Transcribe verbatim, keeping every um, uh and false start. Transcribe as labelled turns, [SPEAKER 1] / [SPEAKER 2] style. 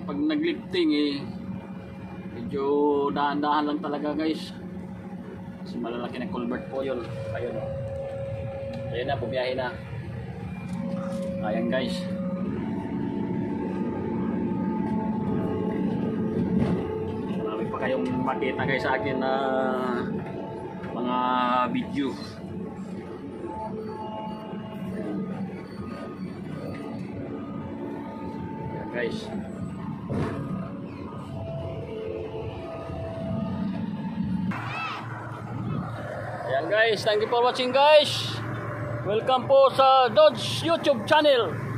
[SPEAKER 1] pag naglifting eh, medyo dahan-dahan lang talaga guys. Kasi malalaki na culvert po yun. Ayun o. Ayun na, bumiyahin na. Ayan guys. Marami pa kayong makita guys sa akin na mga video. Ayan guys. Ayan guys, thank you for watching guys. Welcome po sa Dodge YouTube channel.